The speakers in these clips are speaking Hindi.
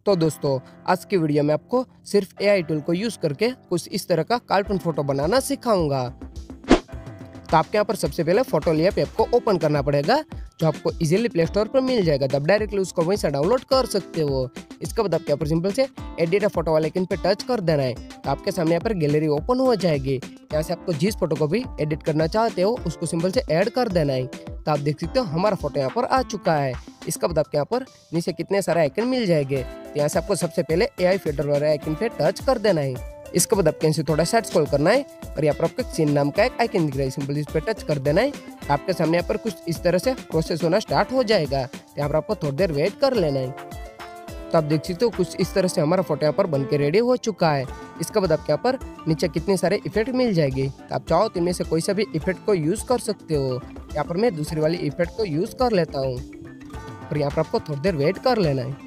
तो दोस्तों आज की वीडियो में आपको सिर्फ एआई टूल को यूज करके कुछ इस तरह का कार्टून फोटो बनाना सिखाऊंगा। तो आपके यहाँ पर सबसे पहले फोटो लिप ऐप को ओपन करना पड़ेगा, जो आपको इजीली प्ले स्टोर पर मिल जाएगा। तब डायरेक्टली उसको वहीं से डाउनलोड कर सकते हो। इसके बाद आपके यहाँ पर सिंपल से एडिट अ फोटो वाले आइकन पे टच कर देना है। तो आपके सामने यहाँ पर गैलरी ओपन हो जाएगी। यहाँ से आपको जिस फोटो को भी एडिट करना चाहते हो उसको सिंपल से ऐड कर देना है। तो आप देख सकते हो हमारा फोटो यहाँ पर आ चुका है। इसके बाद आपके यहाँ पर नीचे कितने सारे आइकन मिल जाएंगे। तो यहाँ से आपको सबसे पहले एआई फिल्टर वाले आइकन पे टच कर देना है। इसके बाद आपके यहाँ थोड़ा साइड स्क्रॉल करना है और यहाँ पर आपको सीन नाम का एक आइकन दिख रहा है, सिंपल इस पे टच कर देना है। आपके सामने यहाँ पर कुछ इस तरह से प्रोसेस होना स्टार्ट हो जाएगा। यहाँ पर आपको थोड़ी देर वेट कर लेना है। तो आप देख सकते हो कुछ इस तरह से हमारा फोटो यहाँ पर बनके रेडी हो चुका है। इसके बाद आपके यहाँ पर नीचे कितने सारे इफेक्ट मिल जाएंगे। तो आप चाहो तो इनमें से कोई सा भी इफेक्ट को यूज कर सकते हो। यहाँ पर मैं दूसरी वाली इफेक्ट को यूज कर लेता हूँ और यहाँ पर आपको थोड़ी देर वेट कर लेना है।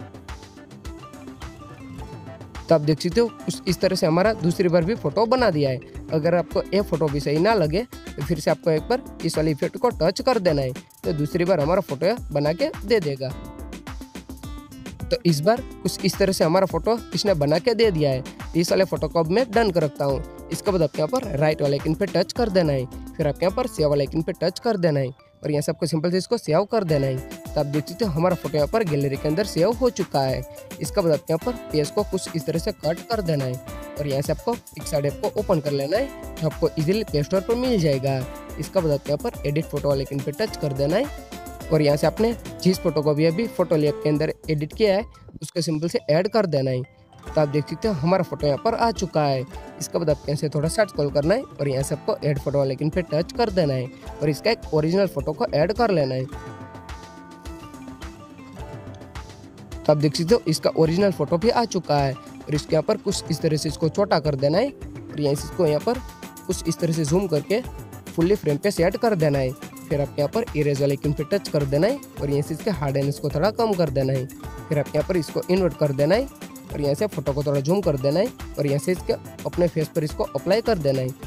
तो आप देख सकते हो कुछ इस तरह से हमारा दूसरी बार भी फोटो बना दिया है। अगर आपको ये फोटो भी सही ना लगे तो फिर से आपको एक बार इस वाली इफेक्ट को टच कर देना है, तो दूसरी बार हमारा फोटो बना के दे देगा। तो इस बार कुछ इस तरह से हमारा फोटो इसने बना के दे दिया है। इस वाले फोटो को अब मैं डन कर रखता हूँ। इसके बाद आपके यहाँ पर राइट वाले आइकन पे टच कर देना है, फिर आपके यहाँ पर सेव वाले आइकन पे टच कर देना है और यहाँ से आपको सिंपल से इसको सेव कर देना है। तो आप देख सकते हो हमारा फोटो यहाँ पर गैलरी के अंदर सेव हो चुका है। इसके बाद आपके यहाँ पर पेज को कुछ इस तरह से कट कर देना है और यहाँ से आपको पिक्सार्ट ऐप को ओपन कर लेना है, जो आपको इजीली प्ले स्टोर पर मिल जाएगा। इसका बाद आपके यहाँ पर एडिट फोटो वाले आइकन पे टच कर देना है और यहाँ से आपने जिस फोटो को भी अभी फोटो लिप के अंदर एडिट किया है उसको सिंपल से ऐड कर देना है। तो आप देख सकते हो हमारा फोटो यहाँ पर आ चुका है। इसके बाद आपके यहाँ से थोड़ा साइड स्क्रॉल करना है और यहाँ से आपको ऐड फोटो वाले आइकन पे टच कर देना है और इसका एक ओरिजिनल फोटो को ऐड कर लेना है। तो आप देख सकते हो इसका ओरिजिनल फोटो भी आ चुका है और इसके यहाँ पर कुछ इस तरह से इसको छोटा कर देना है और यहाँ से इसको यहाँ पर कुछ इस तरह से जूम करके फुल्ली फ्रेम पे सेट कर देना है। फिर आपके यहाँ पर इरेज वाले आइकन पे टच कर देना है और यहाँ से इसके हार्डनेस को थोड़ा कम कर देना है। फिर आपके यहाँ पर इसको इन्वर्ट कर देना है और यहाँ से फोटो को थोड़ा जूम कर देना है और यहाँ से इसके अपने फेस पर इसको अप्लाई कर देना है।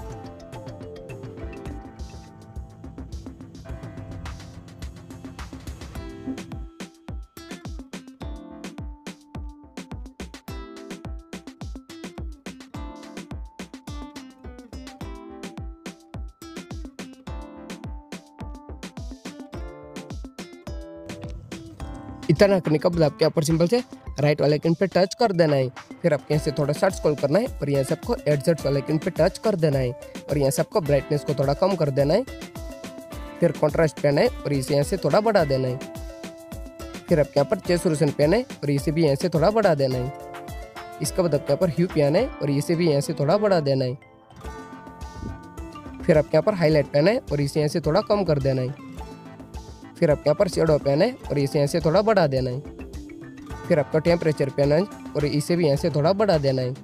इतना करने के बाद आपके यहाँ पर सिंपल से राइट वाले आइकन पे टच कर देना है। फिर आपके यहाँ से थोड़ा साइड स्क्रॉल करना है और यहाँ से आपको एडजस्ट वाले आइकन पे टच कर देना है और यहाँ से आपको ब्राइटनेस को थोड़ा कम कर देना है। फिर कॉन्ट्रास्ट पेन है और इसे यहाँ से थोड़ा बढ़ा देना है। फिर आपके यहाँ पर सैचुरेशन पेन है और इसे भी यहाँ से थोड़ा बढ़ा देना है। इसके बाद आपके यहाँ पर ह्यू पेन है और इसे भी यहाँ से थोड़ा बढ़ा देना है। फिर आपके यहाँ पर हाईलाइट पेन है और इसे यहाँ से थोड़ा कम कर देना है। फिर आपके यहाँ पर शेडो पेन है और इसे यहाँ से थोड़ा बढ़ा देना है। फिर आपका टेम्परेचर पेन है और इसे भी यहाँ से थोड़ा बढ़ा देना है।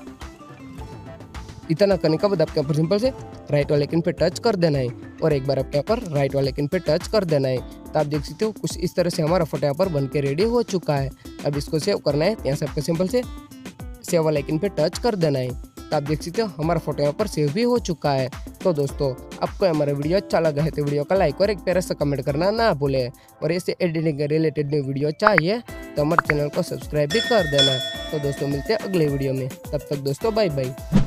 इतना करने के बाद आपके यहाँ पर सिंपल से राइट वाले आइकन पे टच कर देना है और एक बार आपके यहाँ पर राइट वाले आइकन पे टच कर देना है। तो आप देख सकते हो कुछ इस तरह से हमारा फोटो यहाँ पर बनके रेडी हो चुका है। अब इसको सेव करना है, यहाँ से आपको सिंपल से सेव वाले आइकन पे टच कर देना है। तो आप देख सकते हो हमारा फोटो यहाँ पर सेव भी हो चुका है। तो दोस्तों आपको हमारा वीडियो अच्छा लगा है तो वीडियो का लाइक और एक प्यारा सा कमेंट करना ना भूले और ऐसे एडिटिंग के रिलेटेड न्यू वीडियो चाहिए तो हमारे चैनल को सब्सक्राइब भी कर देना। तो दोस्तों मिलते हैं अगले वीडियो में, तब तक दोस्तों बाय बाय।